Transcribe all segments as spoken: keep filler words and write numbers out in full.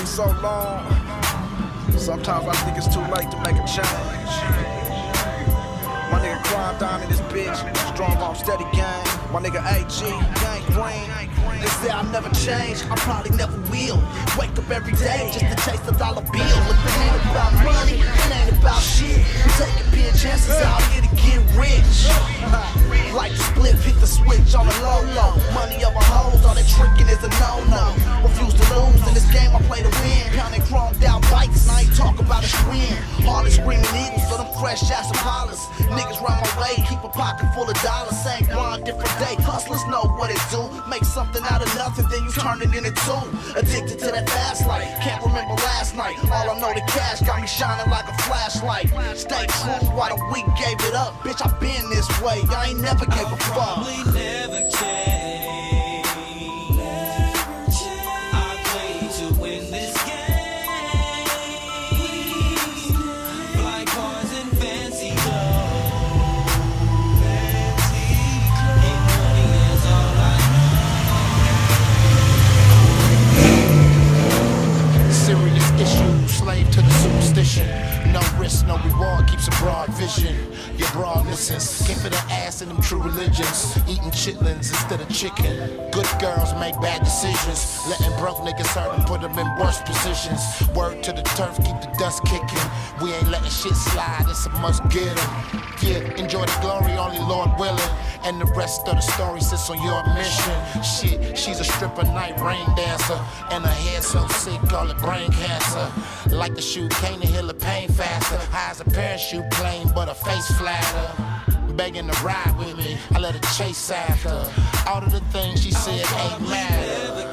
been so long. Sometimes I think it's too late to make a change. My nigga Crime down in this bitch, strong arm steady gang. My nigga A G, gang green. They say I'll never change, I probably never will. Wake up every day just to chase a dollar bill. If it ain't about money, it ain't about shit. I'm taking big chances out here to get rich. Like the split, hit the switch on the low low. Money over hoes, all that tricking is a no-no. Refuse to lose, in this game I play to win. Pounding chromed out bikes, and I ain't talk about a screen. Hard as screaming eagles for them fresh ass Apollos. Niggas run my way, keep a pocket full of dollars. Same grind, different day, hustlers know what it do. Make something out of nothing, then you turn it into two. Addicted to that fast life, can't remember last night. All I know, the cash got me shining like a flashlight. Stay true while the weak gave it up. Bitch, I been this way, I ain't never gave a fuck. We never change. I play to win this game. Fly cars and fancy clothes. And money is all I know. Serious issue, slave to the superstition. No risk, no reward, keeps a broad vision. Your broad listens, came for the ass in them true religions. Eating chitlins instead of chicken. Good girls make bad decisions. Letting broke niggas hurt and put them in worse positions. Word to the turf, keep the dust kicking. We ain't letting shit slide, it's a must get 'em. Yeah, enjoy the glory, only Lord willing. And the rest of the story sits on your mission. Shit, she's a stripper, night rain dancer. And her hair so sick, call it brain cancer. Like the shoe cane to heal the pain faster. High as a parachute plane, but her face flatter. Begging to ride with me, I let her chase after. All of the things she said ain't matter.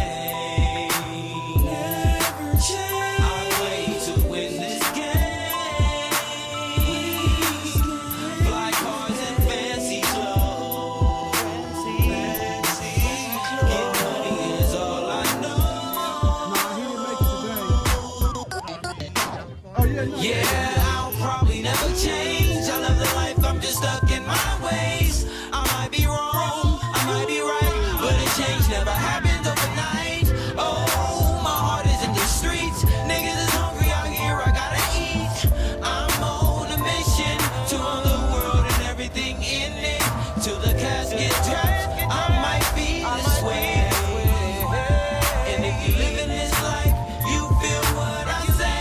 Yeah, I'll probably never change. I love the life, I'm just stuck in my ways. I might be wrong, I might be right, but a change never happens overnight. Oh, my heart is in the streets. Niggas is hungry out here, I gotta eat. I'm on a mission to own the world and everything in it. Till the casket drops, I might be this way. And if you live in this life, you feel what I say.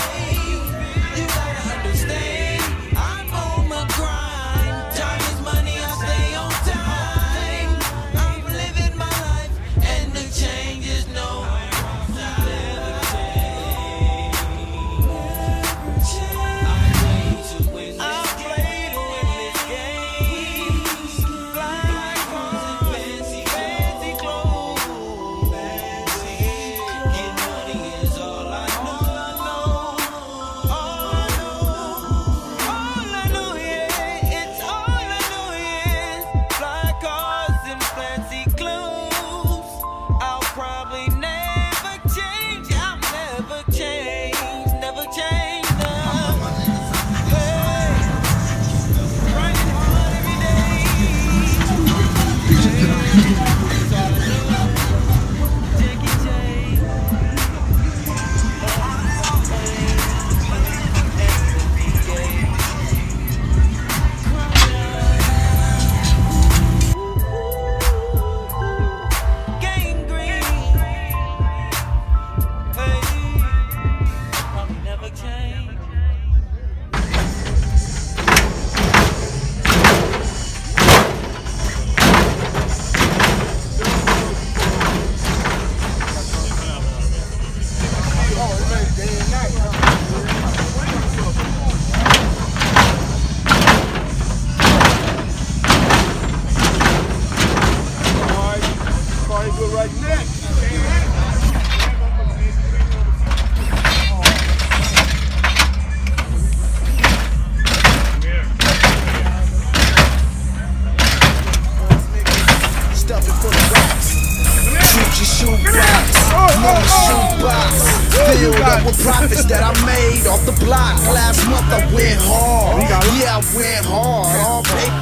I'm on my grind. Time is money, I stay on time. I'm living my life, and the change is no. Never change. Never change. I play to win this I play to win this game. Fly cars and fancy, fancy clothes. Fancy. Get money is all I know. All I know. All I know, yeah, it's all I know, yeah. Fly cars and fancy clothes. I'll probably never change. I'll never change, never change, no. Hey, grinding hard every day. It's all I know. Take it, take. Gangrene. Hey, probably never change. Right next. Stuffing full of rocks. Shoot your shoe box. No shoe box. Filled up with profits that I made off the block. Last month I went hard. Yeah, I went hard. On paper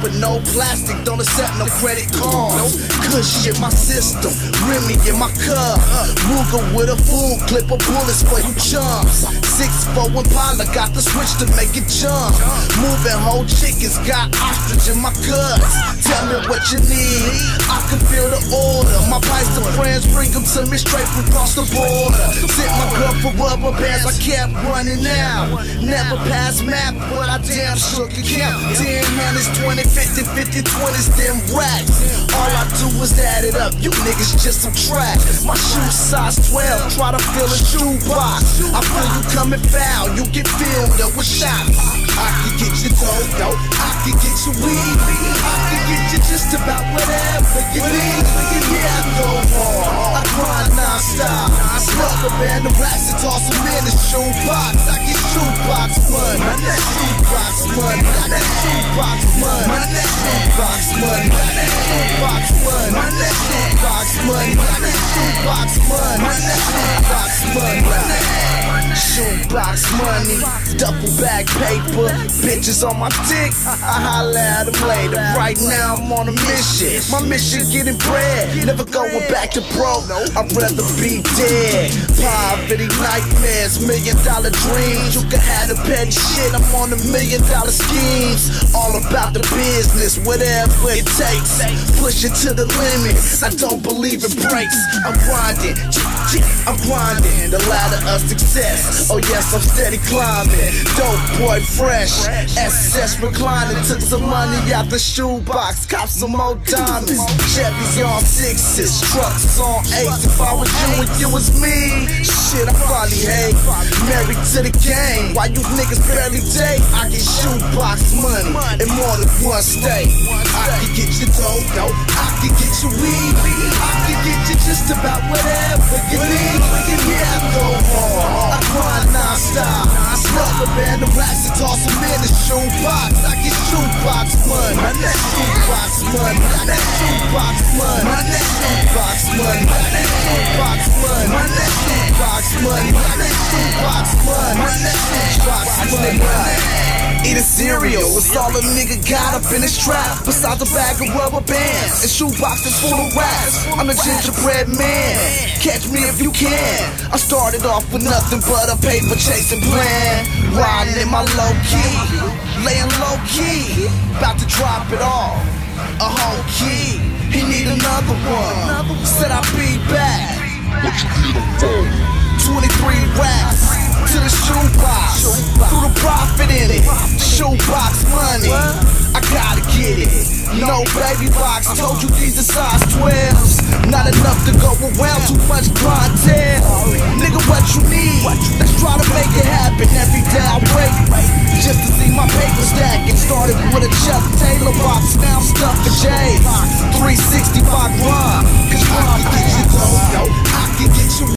but no plastic, don't accept no credit cards. Kush in my system, Remy in my cup. Ruger with a full clip of bullets for you chumps. six four Impala, got the switch to make it jump. Moving whole chickens, got ostrich in my guts. Tell me what you need, I can feel the order. My vice to friends, bring them to me straight from across the border. Sent my girl for rubber bands, I kept running out. Never passed map, but I damn sure can count. Ten hundreds, twenty, fifty, fifty, twenties, them racks. All I do is add it up, you niggas just subtract. My shoe size twelve, try to fill a shoe box. I feel you coming foul, you get filled up with shots. I can get you dope, I can get you weed, I can get you just about whatever you need. Yeah, I go hard, I grind non-stop. Rubber band the racks and toss them in the shoebox. I get shoebox money, that shoebox money, that shoebox money, that shoebox money, that shoebox money, that shoebox money, that shoebox money, that shoebox money. Shoebox money, duffel bag paper, bitches on my dick, I holla at them later. Right now I'm on a mission, my mission getting bread, never going back to broke, I'd rather be dead. Poverty nightmares, million dollar dreams, you can have the petty shit, I'm on a million dollar schemes. All about the business, whatever it takes, push it to the limit, I don't believe in breaks. I'm grinding, I'm grinding, the ladder of success. Oh yes, I'm steady climbing. Dope boy fresh, S S reclining. Took some money out the shoebox, cop some more diamonds. Chevys on sixes, trucks on eights. If I was you and you was me, shit, I probably hate. Married to the game, why you niggas barely date? I get shoebox money in more than one state. I can get you dope, I can get you weed, I can get you just about whatever you need. Yeah, I go hard, I grind non-stop. Rubber band the racks and toss them in the shoebox. I get shoebox money, that shoebox money, that shoebox money, that shoebox money, that shoebox money, that shoebox money, that shoebox money, that shoebox money. Eating cereal, it's all a nigga got up in his trap. Besides a bag of rubber bands and shoeboxes full of raps. I'm a gingerbread man, catch me if you can. I started off with nothing but a paper chasing plan. Riding in my low key, laying low key, about to drop it all. A whole key, he need another one. Said I'll be back. What you need him for? twenty-three racks to the shoebox, threw the profit in it. Shoebox money, I gotta get it. No baby box, told you these are size twelves. Not enough to go around, too much clientele. Nigga, what you need? Let's try to make it happen.